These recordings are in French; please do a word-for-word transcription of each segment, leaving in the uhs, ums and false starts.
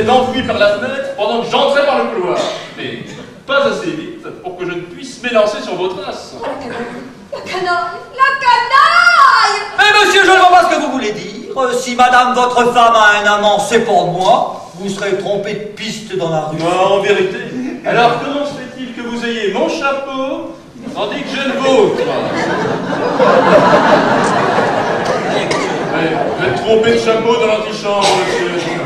s'est enfui par la fenêtre pendant que j'entrais par le couloir. Mais pas assez vite pour que je ne puisse m'élancer sur vos traces. Oh, la canaille! La canaille! La canaille! Mais monsieur, je ne vois pas ce que vous voulez dire. Si madame, votre femme, a un amant, c'est pour moi. Vous serez trompé de piste dans la rue. Ah, en vérité. Alors comment se fait-il que vous ayez mon chapeau tandis que j'ai le vôtre? Ouais, vous êtes trompé de chapeau dans l'antichambre, monsieur.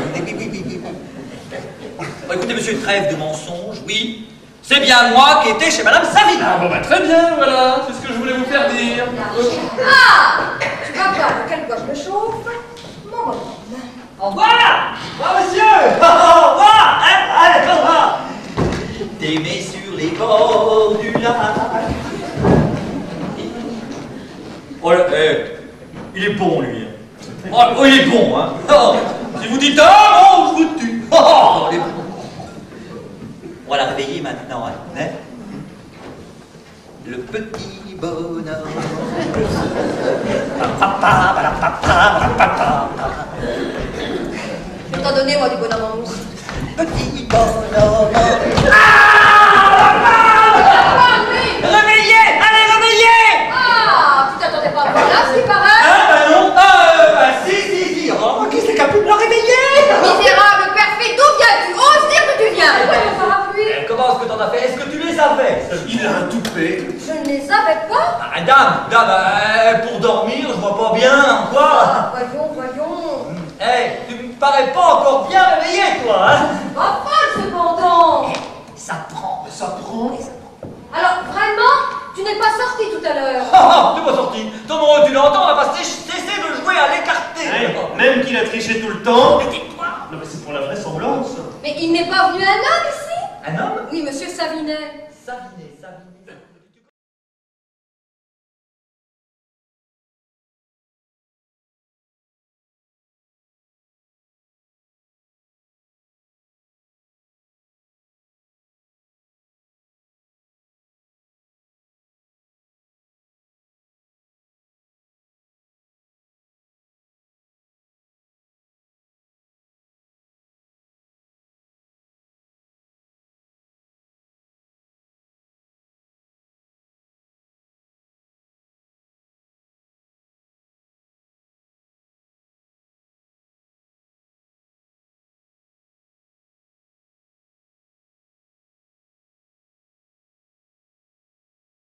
Bon, écoutez, monsieur, trêve de mensonges, oui. C'est bien moi qui étais chez madame Savine. Ah bon bah très bien, voilà, c'est ce que je voulais vous faire dire. Ah! Tu vas voir de quel bois je me chauffe. Mon moment. Au revoir. Au revoir, monsieur. Au revoir. Hein, allez, au revoir. T'aimer sur les bords du lac. Oh là, eh, il est bon, lui. Oh, oh, il est bon, hein. Oh, si vous dites ah, oh, je vous tue. Oh, il est bon. On va la réveiller maintenant, hein. Le petit bonhomme. Je vais t'en donner, moi, du bonhomme en mousse. Petit bonhomme. Réveillez! Allez, réveillez! Ah! Tu t'attendais pas à voir là, ce qui paraît? Ah, bah non! Ah, euh, bah si, si, si! Oh, qui c'est qui a pu me le réveiller? Misérable, perfide, d'où viens-tu? Ose dire que tu viens! Pourquoi le parapluie? Eh, comment est-ce que t'en as fait? Est-ce que tu les avais? Il a un toupet. Je ne les avais pas. Ah, dame, dame, euh, pour dormir, je vois pas bien, quoi! Ah, voyons, voyons. Eh, tu me parais pas encore bien réveillé, toi, hein? Pas folle, cependant. Ça prend. Ça prend. Alors, vraiment, tu n'es pas sorti tout à l'heure. Ah, ah, t'es pas sorti. Ton nom, tu l'entends, on va pas cesser de jouer à l'écarté. Ouais, même qu'il a triché tout le temps. Mais tais-toi. Non mais c'est pour la vraisemblance. Mais il n'est pas venu un homme ici? Un homme? Oui, monsieur Savinet. Savinet, Savinet.